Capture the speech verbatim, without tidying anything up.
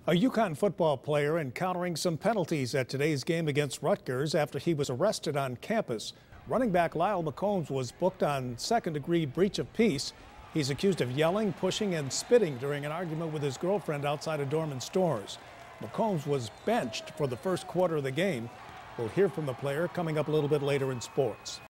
A UConn football player encountering some penalties at today's game against Rutgers after he was arrested on campus. Running back Lyle McCombs was booked on second-degree breach of peace. He's accused of yelling, pushing, and spitting during an argument with his girlfriend outside a Dorman Stores. McCombs was benched for the first quarter of the game. We'll hear from the player coming up a little bit later in sports.